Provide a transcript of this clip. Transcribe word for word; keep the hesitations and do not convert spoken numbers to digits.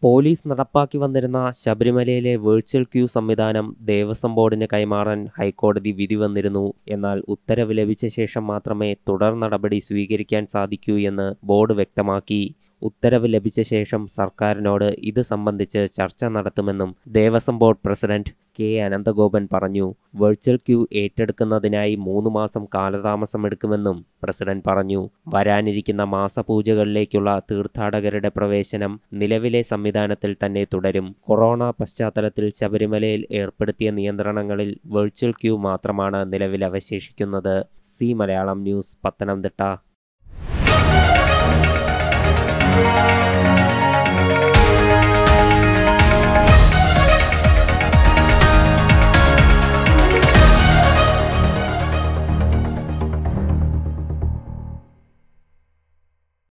Police നടപ്പാക്കി വന്നിരുന്ന ശബരിമലയിലെ വെർച്വൽ ക്യൂ സംവിധാനം ദേവസ്വം ബോർഡിന് കൈമാറാൻ ഹൈക്കോടതി വിധി വന്നിരുന്നു. എന്നാൽ ഉത്തരവ് ലഭിച്ച ശേഷം മാത്രമേ തുടർ നടപടി സ്വീകരിക്കാൻ സാധിക്കൂ എന്ന് ബോർഡ് വ്യക്തമാക്കി. ഉത്തരവ് ലഭിച്ച ശേഷം സർക്കാരിനോട് ഇത് സംബന്ധിച്ച് ചർച്ച നടത്തുമെന്നും Devaswom board president K Ananthagopan പറഞ്ഞു. വെർച്വൽ ക്യൂ ഏറ്റെടുക്കുന്നതിനായി മൂന്ന് മാസം കാലതാമസമെടുക്കുമെന്നും പ്രസിഡന്റ് പറഞ്ഞു. വരാനിരിക്കുന്ന മാസപൂജകളിലേക്കുള്ള തീർത്ഥാടകരുടെ പ്രവേശനം നിലവിലെ സംവിധാനത്തിൽ തന്നെ തുടരും. കൊറോണ പശ്ചാത്തലത്തിൽ ശബരിമലയിൽ ഏർപ്പെടുത്തിയ നിയന്ത്രണങ്ങളിൽ വെർച്വൽ ക്യൂ മാത്രമാണ് നിലവിൽ അവശേഷിക്കുന്നത്. സി മലയാളം ന്യൂസ്, പത്തനംതിട്ട.